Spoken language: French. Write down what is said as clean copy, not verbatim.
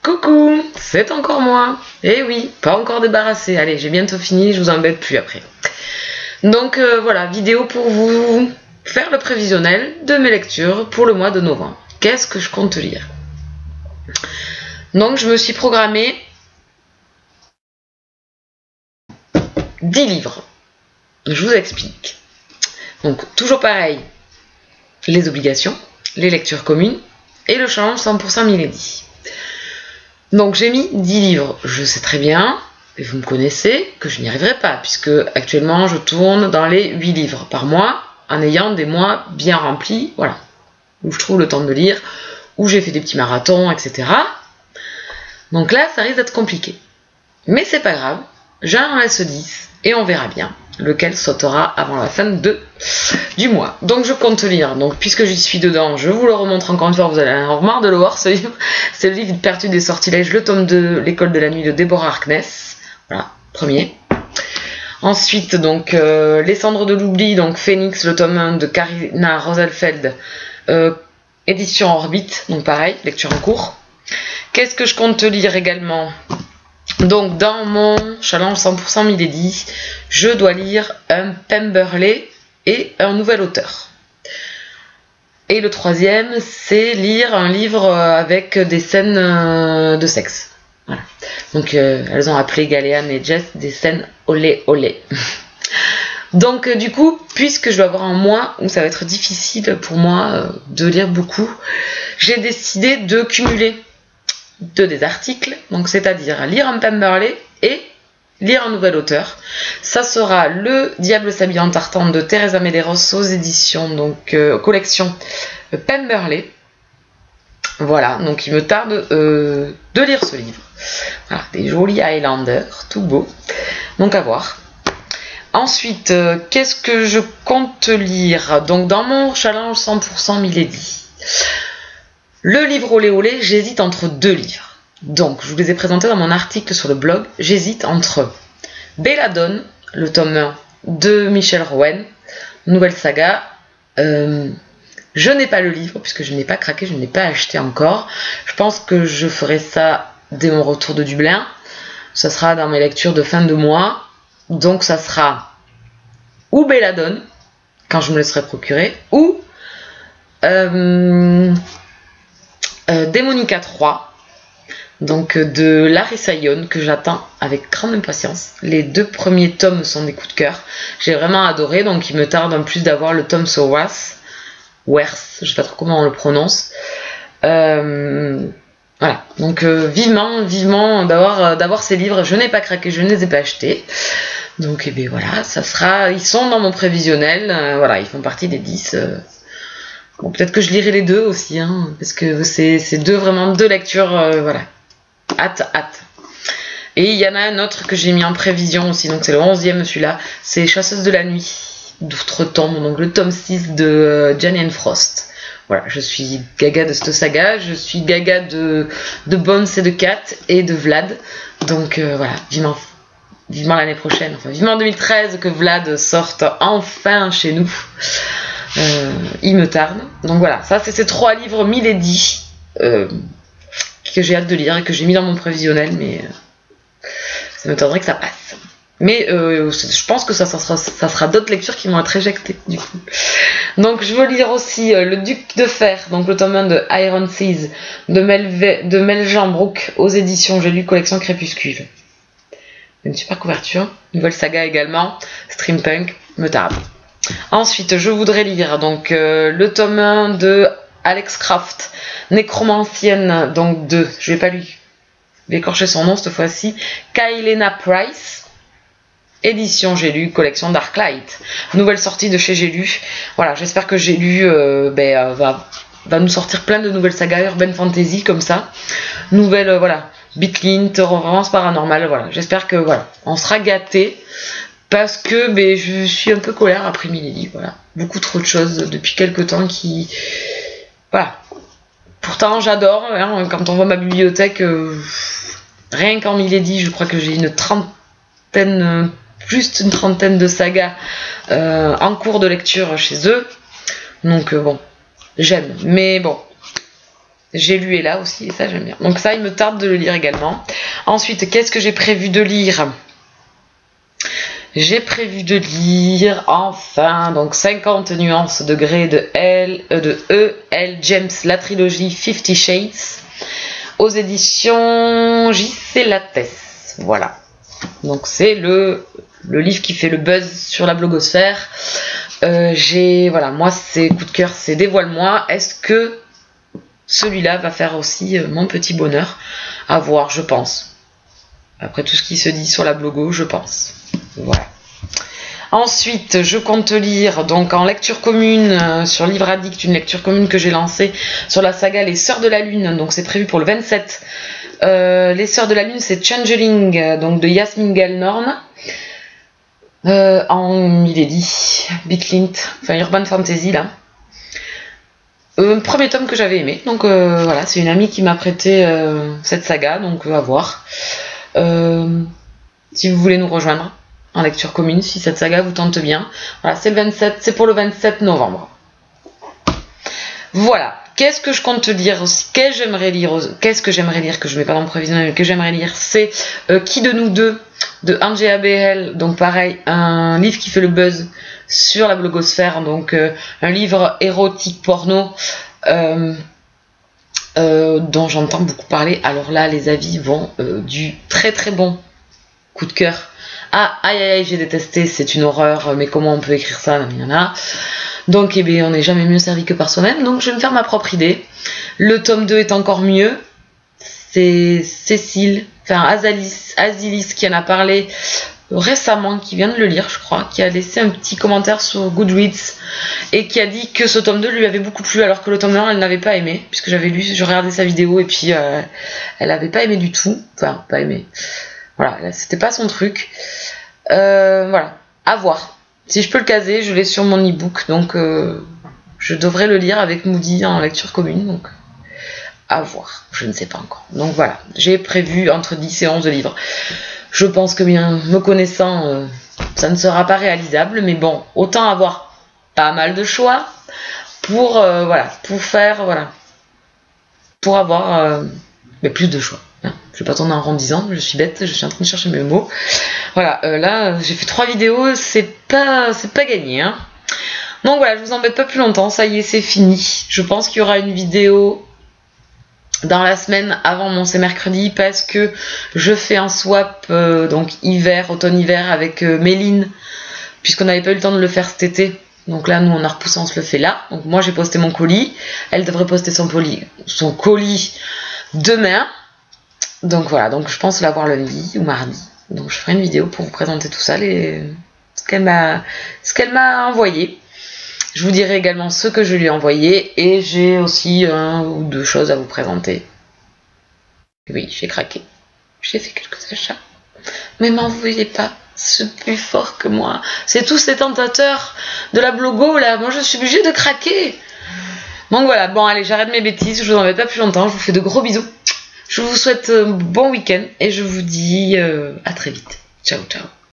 Coucou, c'est encore moi. Eh oui, pas encore débarrassé. Allez, j'ai bientôt fini, je vous embête plus après. Donc voilà, vidéo pour vous faire le prévisionnel de mes lectures pour le mois de novembre. Qu'est-ce que je compte lire? Donc je me suis programmé 10 livres. Je vous explique. Donc toujours pareil, les obligations, les lectures communes et le challenge 100% Milady. Donc j'ai mis 10 livres, je sais très bien, et vous me connaissez, que je n'y arriverai pas, puisque actuellement je tourne dans les 8 livres par mois, en ayant des mois bien remplis, voilà, où je trouve le temps de lire, où j'ai fait des petits marathons, etc. Donc là, ça risque d'être compliqué. Mais c'est pas grave, j'en laisse 10, et on verra bien lequel sautera avant la fin du mois. Donc je compte lire, donc puisque j'y suis dedans, je vous le remontre encore une fois, vous allez en avoir marre de le voir ce livre. C'est le livre de Pertu des Sortilèges, le tome de L'école de la nuit de Deborah Harkness. Voilà, premier. Ensuite, donc, Les cendres de l'oubli, donc Phoenix, le tome 1 de Karina Rosenfeld, édition Orbite, donc pareil, lecture en cours. Qu'est-ce que je compte lire également? Donc dans mon challenge 100% Milady, je dois lire un Pemberley et un nouvel auteur. Et le troisième, c'est lire un livre avec des scènes de sexe. Voilà. Donc elles ont appelé Galéane et Jess des scènes olé olé. Donc du coup, puisque je dois avoir un mois où ça va être difficile pour moi de lire beaucoup, j'ai décidé de cumuler des articles, donc c'est-à-dire lire un Pemberley et lire un nouvel auteur. Ça sera Le Diable s'habille en tartan de Teresa Medeiros aux éditions, donc collection Pemberley. Voilà, donc il me tarde de lire ce livre. Voilà, des jolis Highlanders, tout beau. Donc à voir. Ensuite, qu'est-ce que je compte lire? Donc dans mon challenge 100% Milady. Le livre olé olé, j'hésite entre deux livres. Donc, je vous les ai présentés dans mon article sur le blog. J'hésite entre Belladone, le tome 1 de Michel Rowen, nouvelle saga. Je n'ai pas le livre, puisque je n'ai pas craqué, je ne l'ai pas acheté encore. Je pense que je ferai ça dès mon retour de Dublin. Ça sera dans mes lectures de fin de mois. Donc, ça sera ou Belladone, quand je me le serai procuré, ou Démonica 3, donc de Larissa Yohn, que j'attends avec grande impatience. Les 2 premiers tomes sont des coups de cœur. J'ai vraiment adoré, donc il me tarde en plus d'avoir le tome sur Wers, je sais pas trop comment on le prononce. Voilà, donc vivement d'avoir ces livres. Je n'ai pas craqué, je ne les ai pas achetés. Donc et bien voilà, ça sera, ils sont dans mon prévisionnel, voilà, ils font partie des 10. Bon, peut-être que je lirai les 2 aussi, hein, parce que c'est vraiment deux lectures, voilà. Hâte. Et il y en a un autre que j'ai mis en prévision aussi, donc c'est le 11e celui-là, c'est Chasseuse de la nuit, d'outre-tombe, donc le tome 6 de Jane Frost. Voilà, je suis gaga de cette saga, je suis gaga de Bones et de Kat et de Vlad, donc voilà, vivement l'année prochaine, enfin vivement 2013 que Vlad sorte enfin chez nous. Il me tarde. Donc voilà, ça c'est ces 3 livres Milady que j'ai hâte de lire et que j'ai mis dans mon prévisionnel, mais ça m'étonnerait que ça passe. Mais je pense que ça sera d'autres lectures qui vont être éjectées du coup. Donc je veux lire aussi Le Duc de Fer, donc le tome 1 de Iron Seas de Mel Jean Brooke aux éditions J'ai lu collection Crépuscule. Une super couverture, nouvelle saga également, Steampunk, me tarde. Ensuite, je voudrais lire donc le tome 1 de Alex Croft, Nécromancienne, donc de, je vais pas lui écorcher son nom cette fois-ci, Kailena Price, édition J'ai lu, collection Darklight, nouvelle sortie de chez J'ai lu. Voilà, j'espère que J'ai lu va nous sortir plein de nouvelles sagas urban fantasy comme ça, nouvelles voilà, Bitlint, romance paranormale, voilà. J'espère que voilà, on sera gâtés. Parce que je suis un peu colère après Milady, voilà. Beaucoup trop de choses depuis quelques temps qui... Voilà. Pourtant, j'adore, hein, quand on voit ma bibliothèque, rien qu'en Milady, je crois que j'ai plus d'une trentaine de sagas en cours de lecture chez eux. Donc bon, j'aime. Mais bon, J'ai lu et là aussi, et ça j'aime bien. Donc ça, il me tarde de le lire également. Ensuite, qu'est-ce que j'ai prévu de lire? J'ai prévu de lire, enfin, donc 50 nuances de Grey de E.L. James, la trilogie 50 Shades, aux éditions J.C. Lattès. Voilà. Donc c'est le livre qui fait le buzz sur la blogosphère. Voilà, moi c'est coup de cœur, c'est Dévoile-moi. Est-ce que celui-là va faire aussi mon petit bonheur? À voir, je pense. Après tout ce qui se dit sur la blogo, je pense. Voilà. Ensuite, je compte lire donc en lecture commune sur Livre Addict, une lecture commune que j'ai lancée sur la saga Les Sœurs de la Lune. Donc c'est prévu pour le 27. Les Sœurs de la Lune, c'est Changeling, donc de Yasmine Galenorn. En Milady, Bitlint, enfin Urban Fantasy là. Premier tome que j'avais aimé, donc voilà, c'est une amie qui m'a prêté cette saga, donc à voir. Si vous voulez nous rejoindre en lecture commune, si cette saga vous tente bien, voilà, c'est le 27, c'est pour le 27 novembre. Voilà. Qu'est-ce que je compte te dire aussi? Qu'est-ce que j'aimerais lire, que je mets pas dans le prévisionnel, que j'aimerais lire, c'est Qui de nous deux de Angela Behel, donc pareil, un livre qui fait le buzz sur la blogosphère, donc un livre érotique porno dont j'entends beaucoup parler. Alors là, les avis vont du très très bon coup de cœur. Ah, aïe aïe aïe, j'ai détesté, c'est une horreur, mais comment on peut écrire ça, nanana. Donc, eh bien, on n'est jamais mieux servi que par soi-même. Donc, je vais me faire ma propre idée. Le tome 2 est encore mieux. C'est Cécile, enfin Azilis qui en a parlé récemment, qui vient de le lire, je crois, qui a laissé un petit commentaire sur Goodreads et qui a dit que ce tome 2 lui avait beaucoup plu, alors que le tome 1, elle n'avait pas aimé, puisque je regardais sa vidéo et puis elle n'avait pas aimé du tout. Enfin, pas aimé. Voilà, c'était pas son truc. Voilà, à voir. Si je peux le caser, je l'ai sur mon e-book, donc je devrais le lire avec Moody en lecture commune, donc à voir, je ne sais pas encore. Donc voilà, j'ai prévu entre 10 et 11 livres. Je pense que bien me connaissant, ça ne sera pas réalisable, mais bon, autant avoir pas mal de choix pour avoir mais plus de choix. Je vais pas tourner en rond 10 ans, je suis bête, je suis en train de chercher mes mots. Voilà, là j'ai fait 3 vidéos, c'est pas gagné, hein. Donc voilà, je vous embête pas plus longtemps, ça y est, c'est fini. Je pense qu'il y aura une vidéo dans la semaine avant mon c'est mercredi, parce que je fais un swap donc automne-hiver avec Méline, puisqu'on n'avait pas eu le temps de le faire cet été. Donc là, nous on a repoussé, on se le fait là. Donc moi j'ai posté mon colis, elle devrait poster son colis demain. Donc voilà, donc je pense l'avoir lundi ou mardi. Donc je ferai une vidéo pour vous présenter tout ça, ce qu'elle m'a envoyé. Je vous dirai également ce que je lui ai envoyé, et j'ai aussi 1 ou 2 choses à vous présenter. Oui, j'ai craqué. J'ai fait quelques achats. Mais m'en vouliez pas, c'est plus fort que moi. C'est tous ces tentateurs de la blogo là. Moi je suis obligée de craquer. Donc voilà, bon allez, j'arrête mes bêtises, je vous embête pas plus longtemps, je vous fais de gros bisous. Je vous souhaite un bon week-end et je vous dis à très vite. Ciao, ciao.